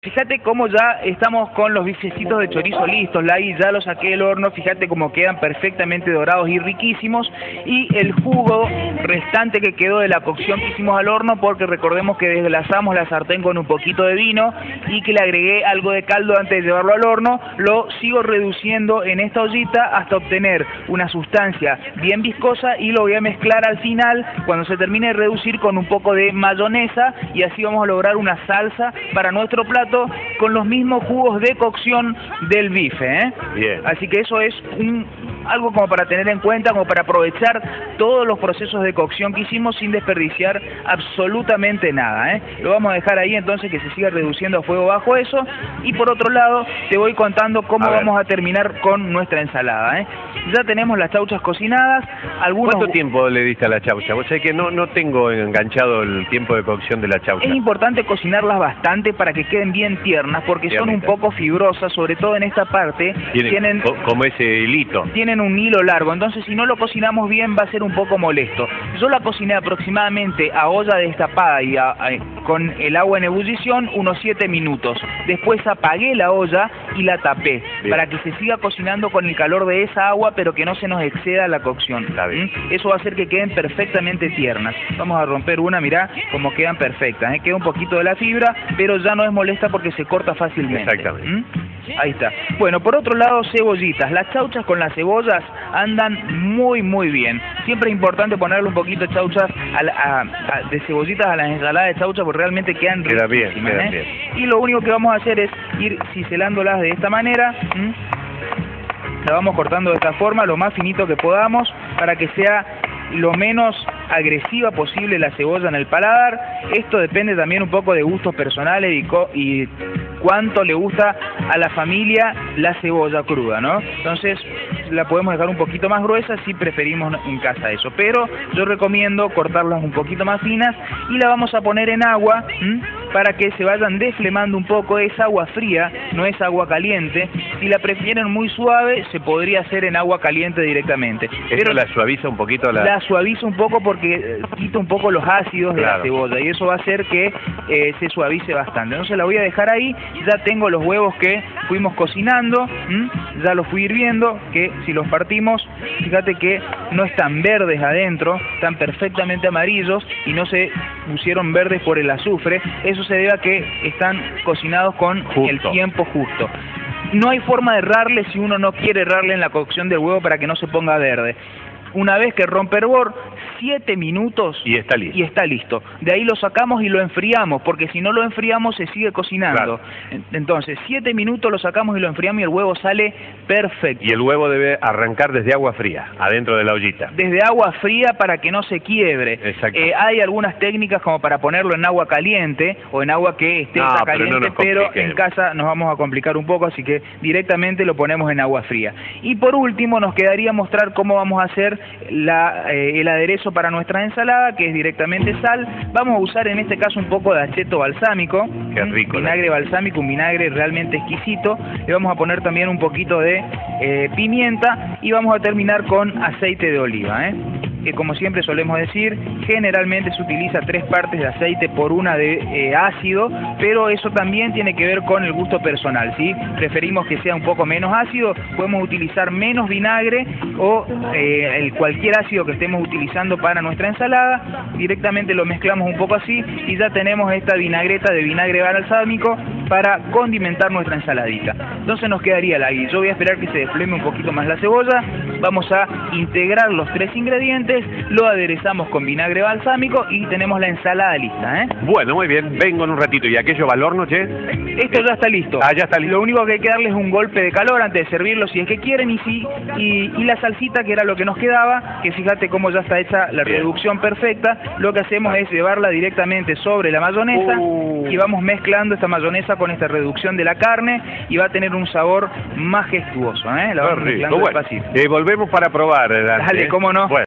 Fíjate cómo ya estamos con los bifecitos de chorizo listos, Lagui, ya los saqué del horno, fíjate cómo quedan perfectamente dorados y riquísimos, y el jugo restante que quedó de la cocción que hicimos al horno, porque recordemos que desglasamos la sartén con un poquito de vino y que le agregué algo de caldo antes de llevarlo al horno, lo sigo reduciendo en esta ollita hasta obtener una sustancia bien viscosa y lo voy a mezclar al final, cuando se termine de reducir, con un poco de mayonesa, y así vamos a lograr una salsa para nuestro plato con los mismos jugos de cocción del bife, ¿eh? Bien. Así que eso es algo como para tener en cuenta, como para aprovechar todos los procesos de cocción que hicimos sin desperdiciar absolutamente nada, ¿eh? Lo vamos a dejar ahí entonces que se siga reduciendo a fuego bajo eso, y por otro lado te voy contando cómo vamos a terminar con nuestra ensalada, ¿eh? Ya tenemos las chauchas cocinadas. ¿Cuánto tiempo le diste a la chaucha? Vos sabés que no tengo enganchado el tiempo de cocción de la chaucha. Es importante cocinarlas bastante para que queden bien tiernas, porque son un poco fibrosas, sobre todo en esta parte. Tienen como ese hilito. Tienen un hilo largo, entonces si no lo cocinamos bien va a ser un poco molesto. Yo la cociné aproximadamente a olla destapada y con el agua en ebullición unos 7 minutos. Después apagué la olla y la tapé, para que se siga cocinando con el calor de esa agua, pero que no se nos exceda la cocción. Eso va a hacer que queden perfectamente tiernas. Vamos a romper una, mirá cómo quedan perfectas, ¿eh? Queda un poquito de la fibra, pero ya no es molesta porque se corta fácilmente. Exactamente. Ahí está. Bueno, por otro lado, cebollitas. Las chauchas con las cebollas andan muy bien. Siempre es importante ponerle un poquito de chauchas de cebollitas a las ensaladas de chaucha, porque realmente quedan riquísimas, quedan bien. Y lo único que vamos a hacer es ir ciselándolas de esta manera. La vamos cortando de esta forma, lo más finito que podamos, para que sea lo menos agresiva posible la cebolla en el paladar. Esto depende también un poco de gustos personales y cuánto le gusta a la familia la cebolla cruda, ¿no? Entonces la podemos dejar un poquito más gruesa si preferimos en casa eso, pero yo recomiendo cortarlas un poquito más finas, y la vamos a poner en agua para que se vayan desflemando un poco. Es agua fría, no es agua caliente. Si la prefieren muy suave, se podría hacer en agua caliente directamente. Pero la suaviza un poquito. La suaviza un poco porque quita un poco los ácidos de la cebolla, y eso va a hacer que se suavice bastante. Entonces la voy a dejar ahí. Ya tengo los huevos que fuimos cocinando, ya los fui hirviendo, que si los partimos, fíjate que no están verdes adentro, están perfectamente amarillos y no se pusieron verdes por el azufre. Eso se debe a que están cocinados con el tiempo justo. No hay forma de errarle si uno no quiere errarle en la cocción del huevo para que no se ponga verde. Una vez que rompe hervor, 7 minutos y está listo. De ahí lo sacamos y lo enfriamos, porque si no lo enfriamos se sigue cocinando. Entonces, 7 minutos lo sacamos y lo enfriamos y el huevo sale perfecto. Y el huevo debe arrancar desde agua fría, adentro de la ollita. Desde agua fría para que no se quiebre. Hay algunas técnicas como para ponerlo en agua caliente o en agua que esté caliente, pero en casa nos vamos a complicar un poco, así que directamente lo ponemos en agua fría. Y por último nos quedaría mostrar cómo vamos a hacer el aderezo para nuestra ensalada, que es directamente sal. Vamos a usar en este caso un poco de acheto balsámico. Qué rico. Vinagre balsámico, un vinagre realmente exquisito. Le vamos a poner también un poquito de pimienta, y vamos a terminar con aceite de oliva, que como siempre solemos decir, generalmente se utiliza 3 partes de aceite por una de ácido, pero eso también tiene que ver con el gusto personal, ¿sí? Preferimos que sea un poco menos ácido, podemos utilizar menos vinagre o cualquier ácido que estemos utilizando para nuestra ensalada. Directamente lo mezclamos un poco así y ya tenemos esta vinagreta de vinagre balsámico para condimentar nuestra ensaladita. Entonces nos quedaría yo voy a esperar que se despleme un poquito más la cebolla, vamos a integrar los 3 ingredientes, lo aderezamos con vinagre balsámico y tenemos la ensalada lista, Bueno, muy bien, vengo en un ratito. ¿Y aquello va al horno, che? Esto ya está listo. Ya está listo. Lo único que hay que darle es un golpe de calor antes de servirlo, si es que quieren, y la salsita, que era lo que nos quedaba, que fíjate cómo ya está hecha la reducción perfecta. Lo que hacemos es llevarla directamente sobre la mayonesa y vamos mezclando esta mayonesa con esta reducción de la carne, y va a tener un sabor majestuoso, La vamos mezclando despacito. Volvemos para probar. Dale, cómo no. Bueno.